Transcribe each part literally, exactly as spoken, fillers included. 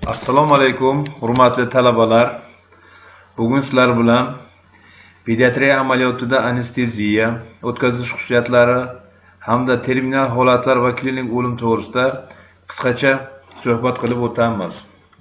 Assalomu alaykum, hurmatli talabalar. Bugun sizlar bilan pediatriya amaliyotida anesteziya, o'tkazish xususiyatlari hamda terminal holatlar va klinik o'lim to'g'risida qisqacha suhbat qilib o'tamiz.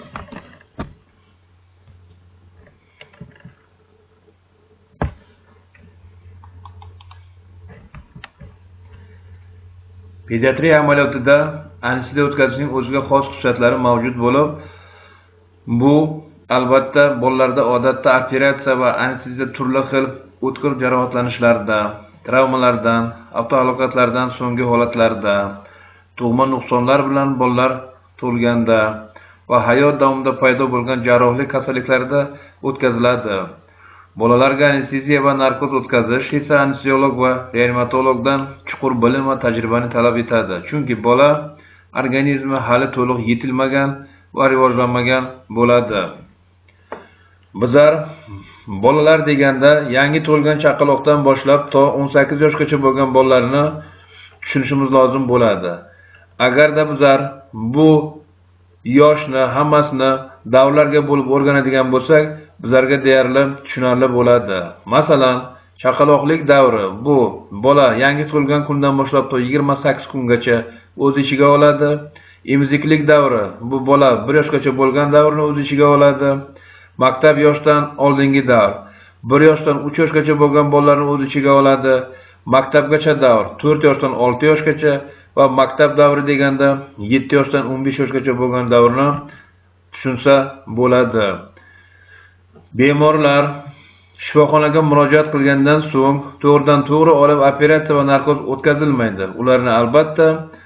Pediatriya amaliyotida anesteziya o'tkazishning o'ziga xos xususiyatlari mavjud bo'lib, bu albatta bolalarda odatda operatsiya va anesteziya turli xil o'tkir jarohatlanishlarda, travmalardan, avtohalokatlardan so'nggi holatlarda, tug'ma nuqsonlar bilan bolalar tug'ilganda va hayot davomida paydo bo'lgan jarrohlik kasalliklarida o'tkaziladi. Bolalarga anesteziya va narkoz o'tkazish esa anesteziolog va reanimatologdan chuqur bilim va tajribani talab etadi. Chunki bola organizmi hali to'liq yetilmagan va rivojlanmagan bo'ladi. Bizlar bolalar deganda yangi tug'ilgan chaqaloqdan boshlab to o'n sakkiz yoshgacha bo'lgan bolalarni tushunishimiz lozim bo'ladi. Agarda bizlar bu yoshni hammasini davrlarga bo'lib o'rganadigan bo'lsak, bizlarga deyarli tushunarli bo'ladi. Masalan, chaqaloqlik davri bu bola yangi tug'ilgan kundan boshlab to yigirma sakkiz kungacha o'z ichiga oladi. Emiziklik davri bu bola bir yoshgacha bo'lgan davrni o'z ichiga oladi. Maktab yoshdan oldingi davr bir yoshdan uch yoshgacha bo'lgan bolalarni o'z ichiga oladi. Maktabgacha davr to'rt yoshdan olti yoshgacha va maktab davri deganda yetti yoshdan o'n besh yoshgacha bo'lgan davrni tushunsa bo'ladi. Bemorlar shifoxonaga murojaat qilgandan so'ng to'g'ridan to'g'ri olib operatsiya va narkoz o'tkazilmaydi. Ularni albatta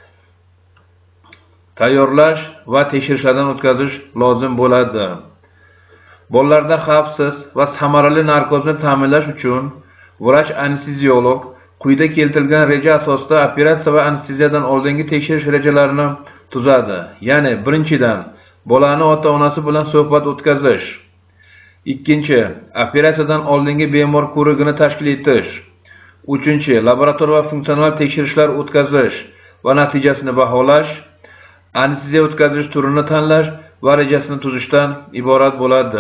tayyorlash va tekshirishlardan o'tkazish lozim bo'ladi. Bolalarda xavfsiz va samarali narkozni ta'minlash uchun vrach anesteziolog quyida keltirilgan reja asosida operatsiya va anesteziyadan oldingi tekshirish rejalarini tuzadi. Ya'ni birinchidan bolani ota-onasi bilan suhbat o'tkazish. Ikkinchi, operatsiyadan oldingi bemor ko'rigini tashkil etish. Uchinchi, laborator va funksional tekshirishlar o'tkazish va natijasini baholash. Anesteziya o'tkazish turini tanlash va rejasini tuzishdan iborat bo'ladi.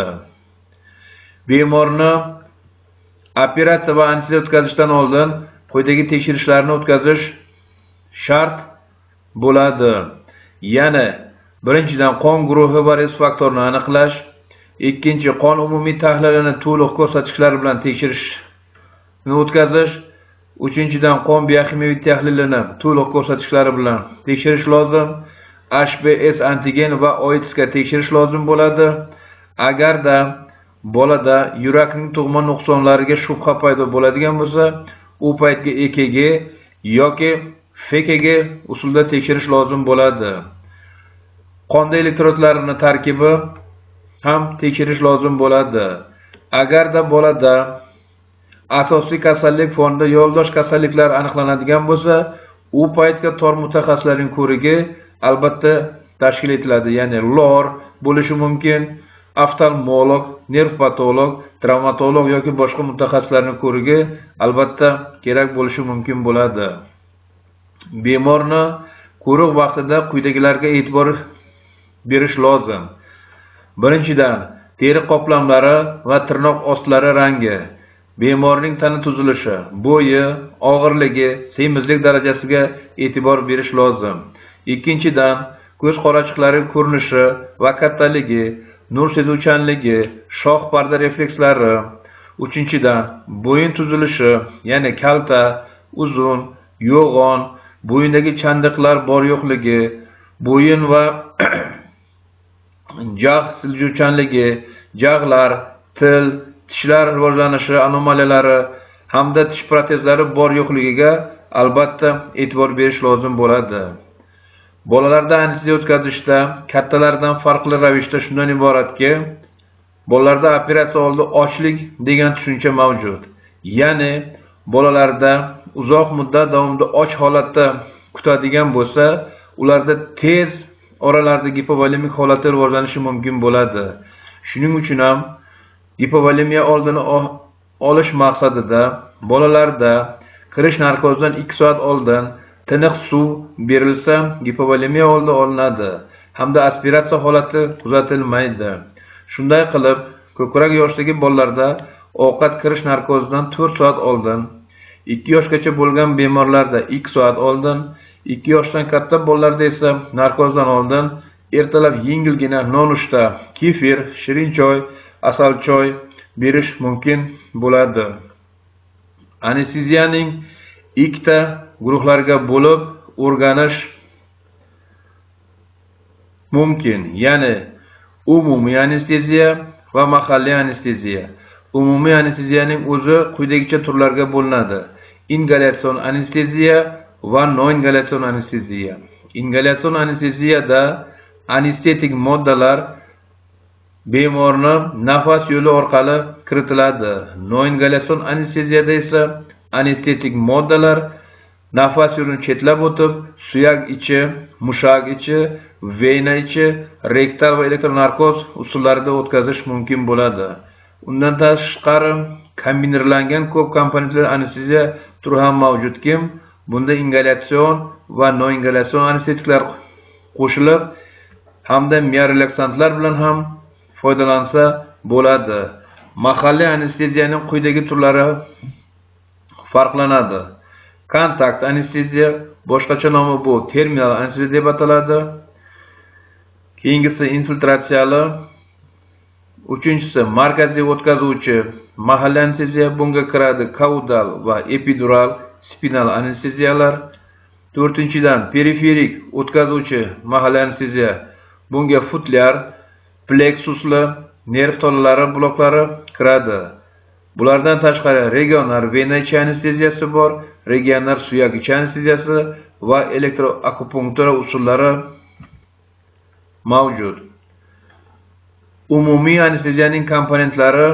Bemorni operatsiya va anesteziya o'tkazishdan oldin quyidagi tekshirishlarni o'tkazish shart bo'ladi. Ya'ni, birinchidan qon guruhi va risk faktorini aniqlash, ikkinchi qon umumiy tahlilini to'liq ko'rsatkichlar bilan tekshirishni o'tkazish, uchinchidan qon biokimyoviy tahlilini to'liq ko'rsatkichlari bilan tekshirish lozim. H B S antigen va oitisga tekshirish lozim bo'ladi. Agarda bolada yurakning tug'ma nuqsonlariga shubha paydo bo'ladigan bo'lsa, u paytga E K G yoki F K G usulida tekshirish lozim bo'ladi. Qonda elektrodlarning tarkibi ham tekshirish lozim bo'ladi. Agarda bolada asosiy kasallik fonida yo'ldosh kasalliklar aniqlanadigan bo'lsa, u paytga tor mutaxassislarning ko'rigi albatta tashkil etiladi. Ya'ni L O R bo'lishi mumkin, oftalmolog, nerv patolog, travmatolog yoki boshqa mutaxassislarning ko'rigi albatta kerak bo'lishi mumkin bo'ladi. Bemorni ko'riq vaqtida quyidagilarga e'tibor berish lozim. Birinchidan, teri qoplamlari va tirnoq ostlari rangi, bemorning tana tuzilishi, bo'yi, og'irligi, semizlik darajasiga e'tibor berish lozim. Ikkinchidan, ko'z qorachiqlari ko'rinishi va kattaligi, nur sezuvchanligi, shoh parda reflekslari. Uchinchidan, bo'yin tuzilishi, ya'ni kalta, uzun, yo'g'on, bo'yindagi chandiqlar bor yo'qligi, bo'yin va jag' siljuvchanligi, jag'lar, til, tishlar rivojlanishi anomaliyalari hamda tish protezlari bor yo'qligiga albatta e'tibor berish lozim bo'ladi. Bolalarda anesteziya o'tkazishda kattalardan farqli ravishda shundan iboratki, bolalarda operatsiya oldi ochlik degan tushuncha mavjud. Ya'ni bolalarda uzoq muddat davomida och holatda kutadigan bo'lsa, ularda tez oralarda gipovolemik holatlar rivojlanishi mumkin bo'ladi. Shuning uchun ham gipovolemiya oldini olish maqsadida bolalarda kirish narkozdan ikki soat oldin tiniq suv berilsa, gipovolemiya oldi olinadi. hamda aspiratsiya holati kuzatilmaydi. Shunday qilib, ko'krak yoshidagi bolalarda ovqat kirish narkozidan to'rt soat oldin, ikki yoshgacha bo'lgan bemorlarda ikki soat oldin, ikki yoshdan katta bolalarda esa narkozdan oldin ertalab yengilgina nonushta, kefir, shirin choy, asal choy berish mumkin bo'ladi. Anesteziyaning ikkita guruhlarga bo'lib o'rganish mumkin, ya'ni umumiy anesteziya va mahalliy anesteziya. Umumiy anesteziyaning o'zi quyidagicha turlarga bo'linadi: ingalyatsion anesteziya va noingalyatsion anesteziya. Ingalyatsion anesteziyada anestetik moddalar bemorni nafas yo'li orqali kiritiladi. Noingalyatsion anesteziyada esa anestetik moddalar nafas yo'lini chetlab o'tib, suyak ichi, mushak ichi, vena ichi, rektal va elektronarkoz usullarida o'tkazish mumkin bo'ladi. Undan tashqari, kombinirlangan ko'p komponentli anesteziya turi ham mavjudki, bunda ingalyatsion va noingalyatsion anestetiklar qo'shilib, hamda miorelaksantlar bilan ham foydalansa bo'ladi. Mahalliy anesteziyaning quyidagi turlari farqlanadi. Kontakt anesteziya, boshqacha nomi bu terminal anesteziya deb ataladi. Keyingisi infiltratsiyali. Uchinchisi markaziy o'tkazuvchi mahalliy anesteziya, bunga kiradi kaudal va epidural spinal anesteziyalar. To'rtinchidan periferik o'tkazuvchi mahalliy anesteziya, bunga futlyar, pleksusli nerv tolalari bloklari kiradi. Bulardan tashqari regional vena ichi anesteziyasi bor, regional suyak ichi anesteziyasi va elektroakupunktura usullari mavjud. Umumiy anesteziyaning komponentlari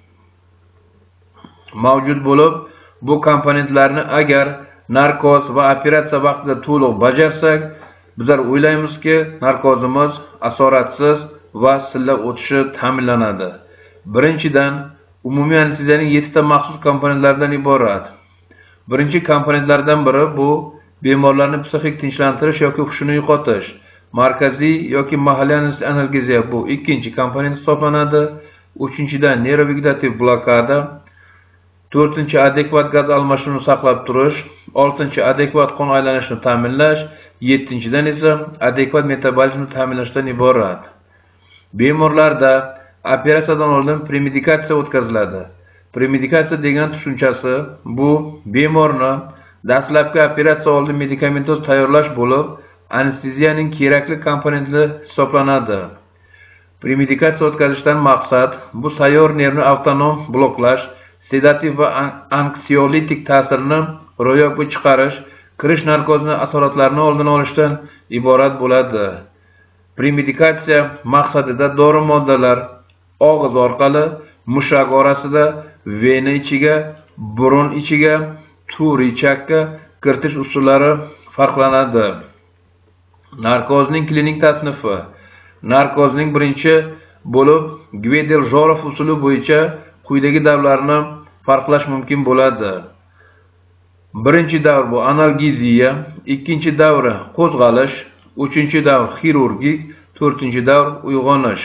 mavjud bo'lib, bu komponentlarni agar narkoz va operatsiya vaqtida to'liq bajarsak, bizlar o'ylaymizki, narkozimiz asoratsiz va sillab o'tishi ta'minlanadi. Birinchidan, umumiy anesteziyaning yettita maxsus komponentlardan iborat. Birinchi komponentlardan biri bu bemorlarni psixik tinchlantirish yoki hushini yo'qotish. Markaziy yoki mahalliy analgeziya bu ikkinchi komponent hisoblanadi. Uchinchidan neyrovegetativ blokada. To'rtinchi adekvat gaz almashinuvini saqlab turish. Oltinchi adekvat qon aylanishini ta'minlash. Yettinchidan esa adekvat metabolizmni ta'minlashdan iborat. Bemorlarda operatsiyadan oldin premedikatsiya o'tkaziladi. Premedikatsiya degan tushunchasi bu bemorni dastlabki operatsiya oldi medikamentoz tayyorlash bo'lib, anesteziyaning kerakli komponenti hisoblanadi. Premedikatsiya o'tkazishdan maqsad bu sayyor nervni avtonom bloklash, sedativ va anksiolitik ta'sirini ro'yobga chiqarish, kirish narkozini asoratlarini oldini olishdan iborat bo'ladi. Premedikatsiya maqsadida dori moddalar og'iz orqali mushak orasida vena ichiga, burun ichiga, tur ichakka kiritish usullari farqlanadi. Narkozning klinik tasnifi. Narkozning birinchi bo'lib Gvedel-Jorov usuli bo'yicha quyidagi davrlarni farqlash mumkin bo'ladi. Birinchi davr bu analgeziya, ikkinchi davri qo'zg'alish, uchinchi davr xirurgik, to'rtinchi davr uyg'onish.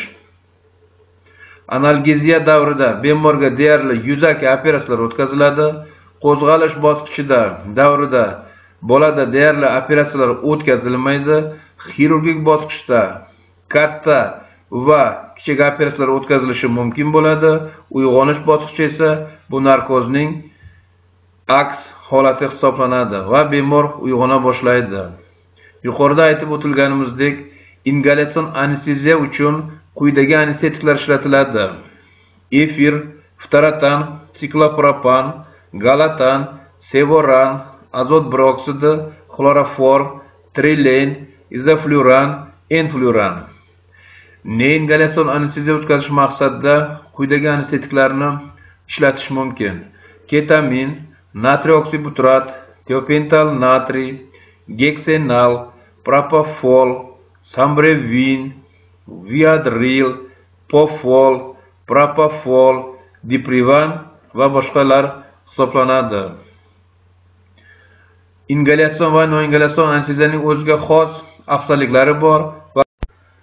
Analgeziya davrida bemorga deyarli yuzaki operatsiyalar o'tkaziladi. Qo'zg'alish bosqichida davrida bolada deyarli operatsiyalar o'tkazilmaydi. Xirurgik bosqichda katta va kichik operatsiyalar o'tkazilishi mumkin bo'ladi. Uyg'onish bosqichi esa bu narkozning aks holati hisoblanadi va bemor uyg'ona boshlaydi. Yuqorida aytib o'tilganimizdek, ingalyatsion anesteziya uchun quyidagi anestetiklar ishlatiladi: efir, ftoratan, siklopropan, galatan, sevoran, azot peroksidi, xloroform, trilen, izofluran, enfluran. Neingalyatsion anesteziya o'tkazish maqsadida quyidagi anestetiklarni ishlatish mumkin: ketamin, natriy oksibutrat, tiopental natriy, geksenal, propofol, sambrevin, viadril, pofol, propofol, diprivan va boshqalar hisoblanadi. Ingalyatsion va noingalyatsion anesteziyaning o'ziga xos afzalliklari bor va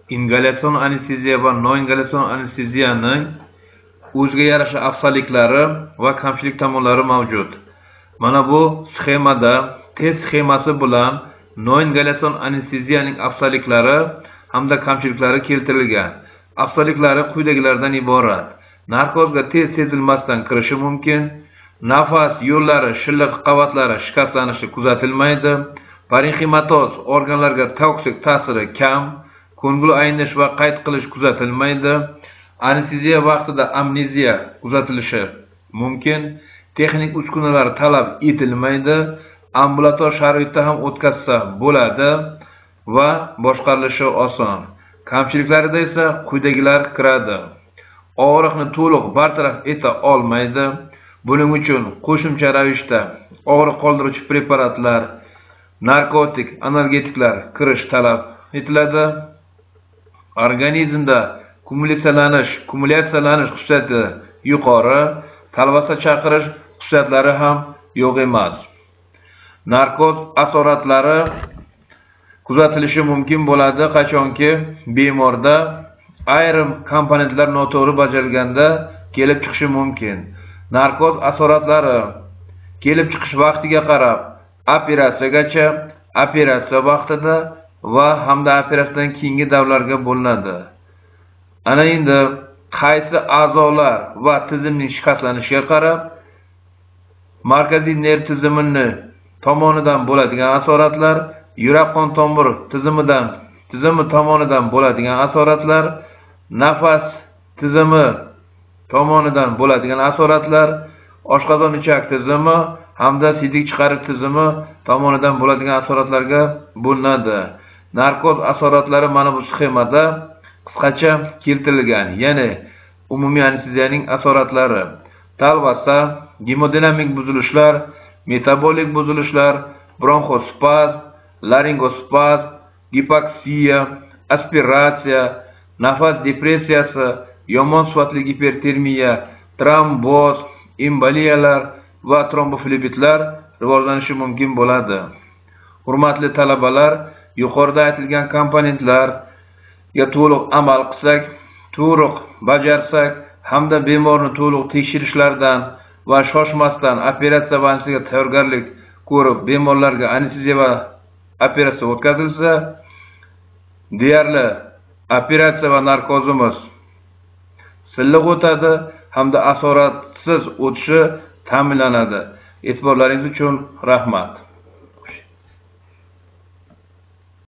ingalyatsion anesteziya va noingalyatsion anesteziyaning o'ziga yarasha afzalliklari va kamchilik tomonlari mavjud. Mana bu sxemada test sxemasi bilan noingalyatsion anesteziyaning afzalliklari hamda kamchiliklari keltirilgan. Afzalliklari quyidagilardan iborat. Narkozga tez sezilmasdan kirishi mumkin. Nafas yo'llari shilliq qavatlari shikastlanishi kuzatilmaydi. Parenximatoz organlarga toksik ta'siri kam. Ko'ngil aynish va qayd qilish kuzatilmaydi. Anesteziya vaqtida amneziya kuzatilishi mumkin. Texnik uskunalar talab etilmaydi. Ambulator sharoitda ham o'tkazsa bo'ladi va boshqarilishi oson. Kamchiliklarida esa quyidagilar kiradi. Og'riqni to'liq bartaraf eta olmaydi. Buning uchun qo'shimcha ravishda og'riq qoldiruvchi preparatlar, narkotik, analgetiklar kirish talab etiladi. Organizmda kumulyatsiyalanish, kumulyatsiyalanish xususiyati yuqori, talvasa chaqirish xususiyatlari ham yo'q emas. Narkoz asoratlari kuzatilishi mumkin bo'ladi qachonki bemorda ayrim komponentlar noto'g'ri bajarilganda kelib chiqishi mumkin. Narkoz asoratlari kelib chiqish vaqtiga qarab operatsiyagacha, operatsiya vaqtida va hamda operatsiyadan keyingi davrlarga bo'linadi. Ana endi qaysi a'zolar va tizimning shikastlanishiga qarab markaziy nerv tizimini tomonidan bo'ladigan asoratlar, yurak qon tomir tizimidan tizimi tomonidan bo'ladigan asoratlar, nafas tizimi tomonidan bo'ladigan asoratlar, oshqozon ichak tizimi hamda siydik chiqarish tizimi tomonidan bo'ladigan asoratlarga bo'linadi. Narkoz asoratlari mana bu sxemada qisqacha keltirilgan. Ya'ni umumiy anesteziyaning asoratlari: talvasa, gemodinamik buzilishlar, metabolik buzilishlar, bronxospazm, laringospazm, gipoksiya, aspiratsiya, nafas depressiyasi, yomon sifatli gipertermiya, tromboz, emboliyalar va tromboflebitlar rivojlanishi mumkin bo'ladi. Hurmatli talabalar, yuqorida aytilgan komponentlarga to'liq amal qilsak, to'liq bajarsak hamda bemorni to'liq tekshirishlardan va shoshmasdan operatsiya va anesteziyaga tayyorgarlik ko'rib, bemorlarga anesteziya va operatsiya o'tkazilsa, deyarli operatsiya va narkozimiz silliq o'tadi hamda asoratsiz o'tishi ta'minlanadi. E'tiborlaringiz uchun rahmat.